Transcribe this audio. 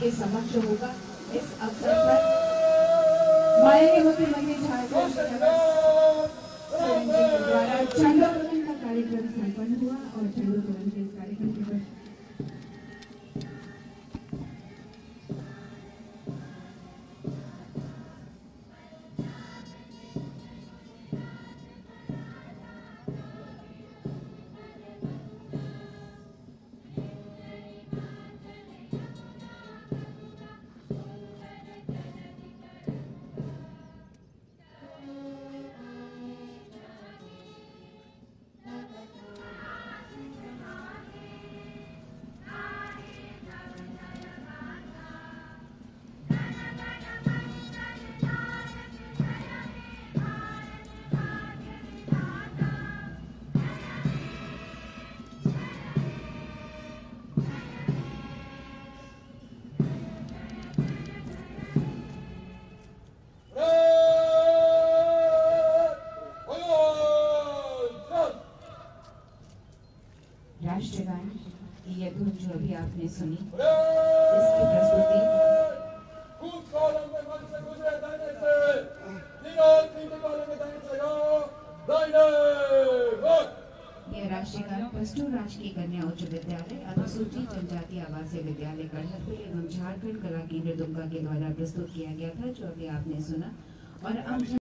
आपके समक्ष होगा। इस अवसर पर माननीय मुख्यमंत्री झारखंड के द्वारा झंडोत्तोलन का कार्यक्रम संपन्न हुआ और झंडोत्तोलन के इस कार्यक्रम के राष्ट्रगान की यह धुन जो अभी आपने सुनी, इसकी प्रस्तुति यह राष्ट्रगान +2 राजकीय कन्या उच्च विद्यालय अनुसूचित जनजाति आवासीय विद्यालय गढ़पुर एवं झारखंड कला केंद्र दुमका के द्वारा प्रस्तुत किया गया था, जो अभी आपने सुना। और